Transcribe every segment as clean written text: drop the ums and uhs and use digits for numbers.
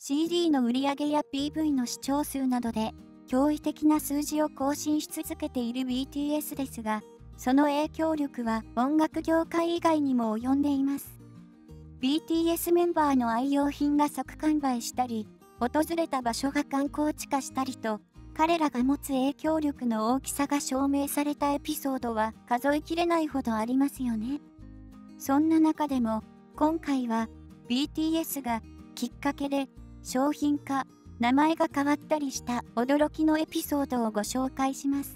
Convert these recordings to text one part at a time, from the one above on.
CD の売り上げや PV の視聴数などで驚異的な数字を更新し続けている BTS ですが、その影響力は音楽業界以外にも及んでいます。BTS メンバーの愛用品が即完売したり、訪れた場所が観光地化したりと、彼らが持つ影響力の大きさが証明されたエピソードは数えきれないほどありますよね。そんな中でも、今回は BTS がきっかけで商品化、名前が変わったりした驚きのエピソードをご紹介します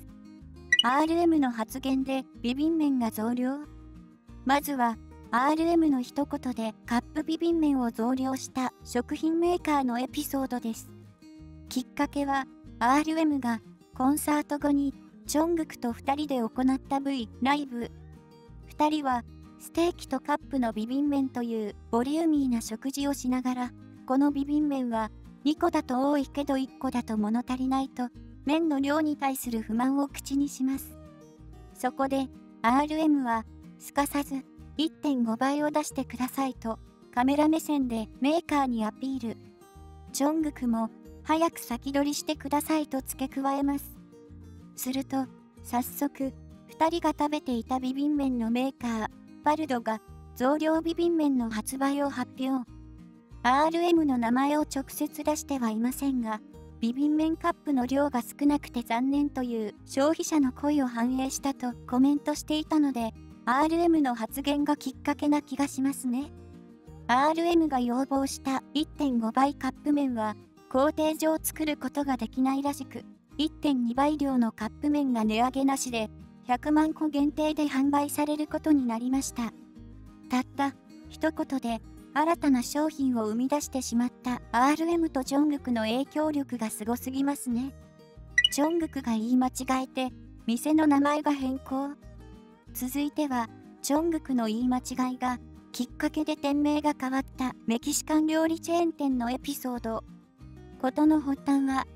。RM の発言でビビン麺が増量？まずは RM の一言でカップビビン麺を増量した食品メーカーのエピソードです。きっかけは RM がコンサート後にジョングクと2人で行った V ライブ。2人はステーキとカップのビビン麺というボリューミーな食事をしながら、このビビン麺は2個だと多いけど1個だと物足りないと、麺の量に対する不満を口にします。そこで RM はすかさず 1.5 倍を出してくださいとカメラ目線でメーカーにアピール。ジョングクも早く先取りしてくださいと付け加えます。すると早速2人が食べていたビビン麺のメーカーパルドが増量ビビン麺の発売を発表。RM の名前を直接出してはいませんが、ビビン麺カップの量が少なくて残念という消費者の声を反映したとコメントしていたので、RM の発言がきっかけな気がしますね。RM が要望した 1.5 倍カップ麺は工程上作ることができないらしく、1.2 倍量のカップ麺が値上げなしで100万個限定で販売されることになりました。たった一言で新たな商品を生み出してしまった RM とジョングクの影響力がすごすぎますね。ジョングクが言い間違えて店の名前が変更。続いてはジョングクの言い間違いがきっかけで店名が変わったメキシカン料理チェーン店のエピソード。事の発端は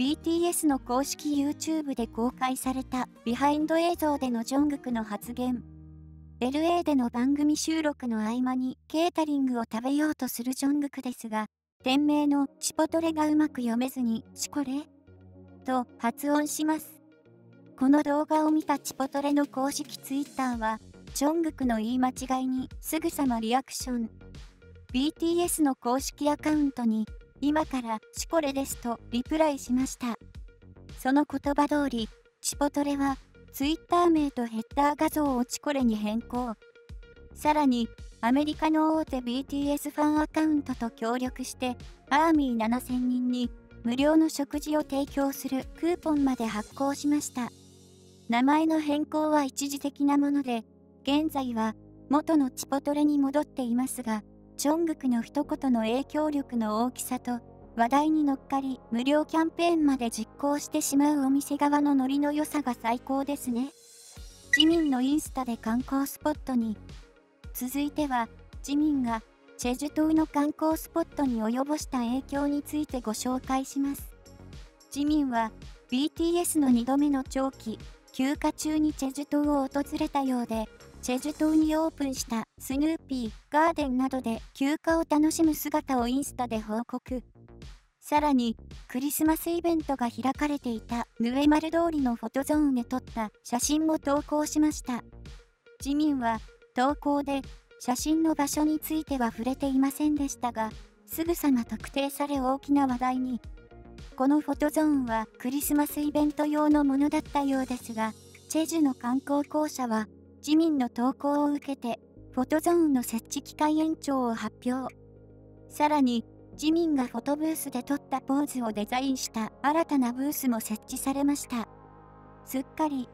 BTS の公式 YouTube で公開されたビハインド映像でのジョングクの発言。LA での番組収録の合間にケータリングを食べようとするジョングクですが、店名のチポトレがうまく読めずにチコレと発音します。この動画を見たチポトレの公式 Twitter は、ジョングクの言い間違いにすぐさまリアクション。BTS の公式アカウントに、今からチコレですとリプライしました。その言葉通り、チポトレは、Twitter 名とヘッダー画像をチコレに変更。さらに、アメリカの大手 BTS ファンアカウントと協力して、アーミー7000人に無料の食事を提供するクーポンまで発行しました。名前の変更は一時的なもので、現在は元のチポトレに戻っていますが、ジョングクの一言の影響力の大きさと、話題に乗っかり無料キャンペーンまで実行してしまうお店側のノリの良さが最高ですね。ジミンのインスタで観光スポットに。続いては、ジミンがチェジュ島の観光スポットに及ぼした影響についてご紹介します。ジミンは BTS の2度目の長期休暇中にチェジュ島を訪れたようで、チェジュ島にオープンしたスヌーピーガーデンなどで休暇を楽しむ姿をインスタで報告。さらに、クリスマスイベントが開かれていたヌエマル通りのフォトゾーンで撮った写真も投稿しました。ジミンは投稿で写真の場所については触れていませんでしたが、すぐさま特定され大きな話題に。このフォトゾーンはクリスマスイベント用のものだったようですが、チェジュの観光公社はジミンの投稿を受けてフォトゾーンの設置期間延長を発表。さらに、ジミンがフォトブースで撮ったポーズをデザインした新たなブースも設置されました。すっかり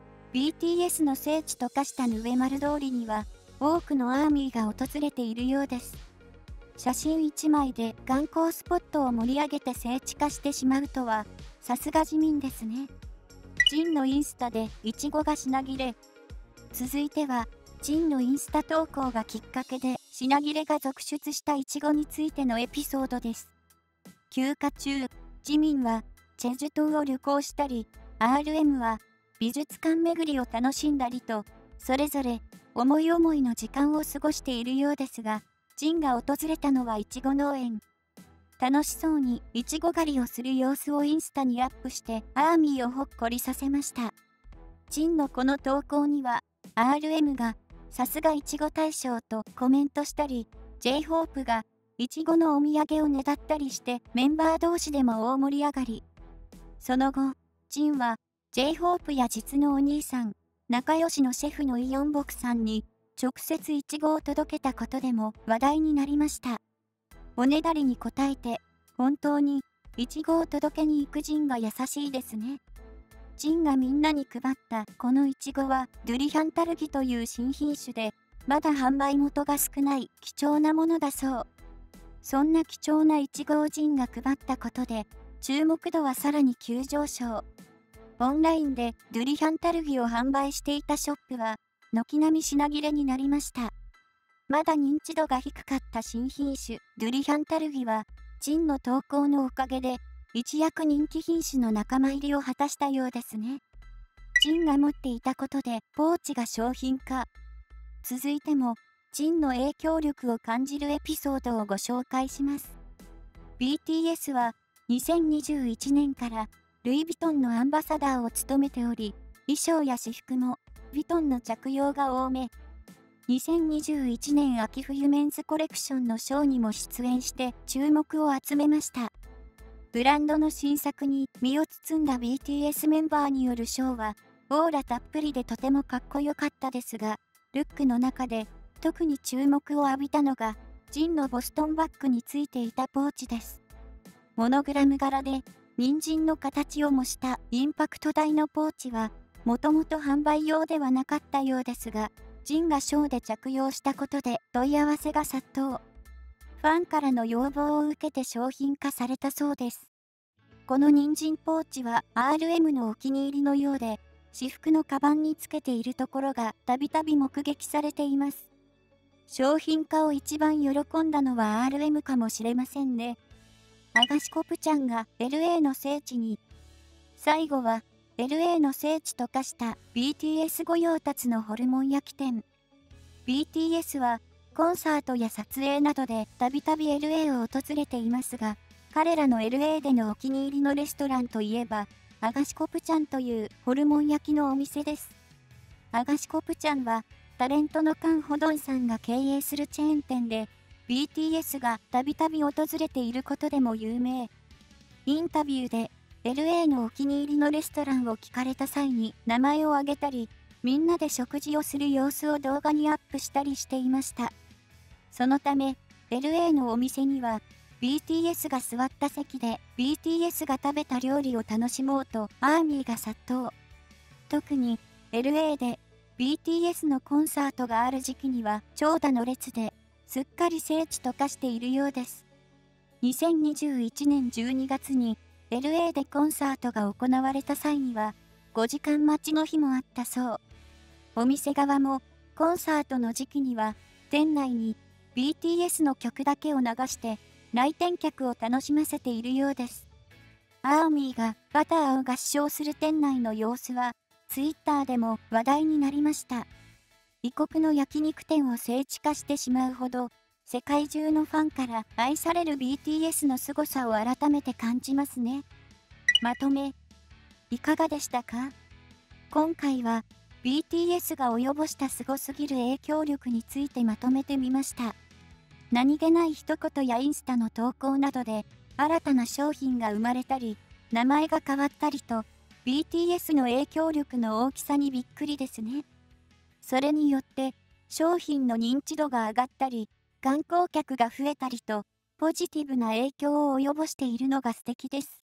BTS の聖地と化したヌエマル通りには多くのアーミーが訪れているようです。写真1枚で観光スポットを盛り上げて聖地化してしまうとは、さすがジミンですね。ジンのインスタでイチゴが品切れ。続いては、ジンのインスタ投稿がきっかけで品切れが続出したイチゴについてのエピソードです。休暇中、ジミンはチェジュ島を旅行したり、RM は美術館巡りを楽しんだりと、それぞれ思い思いの時間を過ごしているようですが、ジンが訪れたのはイチゴ農園。 楽しそうにいちご狩りをする様子をインスタにアップしてアーミーをほっこりさせました。ジンのこの投稿には RM がさすがいちご大将とコメントしたり、J-HOPE がいちごのお土産をねだったりしてメンバー同士でも大盛り上がり。その後、ジンは J-HOPE や実のお兄さん、仲良しのシェフのイ・ヨンボクさんに直接いちごを届けたことでも話題になりました。おねだりに応えて、本当にいちごを届けに行くジンが優しいですね。ジンがみんなに配ったこのいちごはドゥリヒャンタルギという新品種で、まだ販売元が少ない貴重なものだそう。そんな貴重なイチゴをジンが配ったことで、注目度はさらに急上昇。オンラインでドゥリヒャンタルギを販売していたショップは、軒並み品切れになりました。まだ認知度が低かった新品種ドゥリヒャンタルギは、ジンの投稿のおかげで、一躍人気品種の仲間入りを果たしたようですね。ジンが持っていたことでポーチが商品化。続いても、ジンの影響力を感じるエピソードをご紹介します。BTS は2021年からルイ・ヴィトンのアンバサダーを務めており、衣装や私服もヴィトンの着用が多め。2021年秋冬メンズコレクションのショーにも出演して注目を集めました。ブランドの新作に身を包んだ BTS メンバーによるショーは、オーラたっぷりでとてもかっこよかったですが、ルックの中で特に注目を浴びたのが、ジンのボストンバッグについていたポーチです。モノグラム柄で、人参の形を模したインパクト大のポーチは、もともと販売用ではなかったようですが、ジンがショーで着用したことで問い合わせが殺到。ファンからの要望を受けて商品化されたそうです。この人参ポーチは RM のお気に入りのようで、私服のカバンにつけているところがたびたび目撃されています。商品化を一番喜んだのは RM かもしれませんね。アガシコプちゃんが LA の聖地に。最後は LA の聖地と化した BTS 御用達のホルモン焼き店。BTS はコンサートや撮影などでたびたび LA を訪れていますが、彼らの LA でのお気に入りのレストランといえば、アガシコプちゃんというホルモン焼きのお店です。アガシコプちゃんは、タレントのカン・ホドンさんが経営するチェーン店で、BTS がたびたび訪れていることでも有名。インタビューで、LA のお気に入りのレストランを聞かれた際に名前を挙げたり、みんなで食事をする様子を動画にアップしたりしていました。そのため、LA のお店には、BTS が座った席で BTS が食べた料理を楽しもうとアーミーが殺到。特に LA で BTS のコンサートがある時期には長蛇の列ですっかり聖地と化しているようです。2021年12月に LA でコンサートが行われた際には5時間待ちの日もあったそう。お店側もコンサートの時期には店内に BTS の曲だけを流して来店客を楽しませているようです。アーミーがバターを合唱する店内の様子は、ツイッターでも話題になりました。異国の焼肉店を聖地化してしまうほど、世界中のファンから愛される BTS の凄さを改めて感じますね。まとめ、いかがでしたか？今回は BTS が及ぼしたすごすぎる影響力についてまとめてみました。何気ない一言やインスタの投稿などで新たな商品が生まれたり、名前が変わったりと、BTS の影響力の大きさにびっくりですね。それによって商品の認知度が上がったり、観光客が増えたりと、ポジティブな影響を及ぼしているのが素敵です。